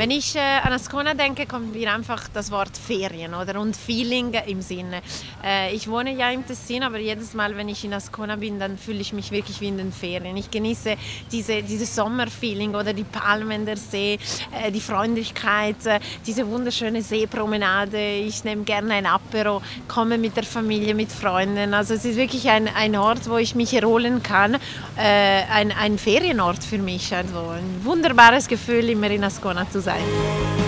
Wenn ich an Ascona denke, kommt mir einfach das Wort Ferien oder und Feeling im Sinne. Ich wohne ja im Tessin, aber jedes Mal, wenn ich in Ascona bin, dann fühle ich mich wirklich wie in den Ferien. Ich genieße dieses Sommerfeeling oder die Palmen, der See, die Freundlichkeit, diese wunderschöne Seepromenade. Ich nehme gerne ein Apero, komme mit der Familie, mit Freunden. Also es ist wirklich ein Ort, wo ich mich erholen kann. Ein Ferienort für mich. Also ein wunderbares Gefühl, immer in Ascona zu sein.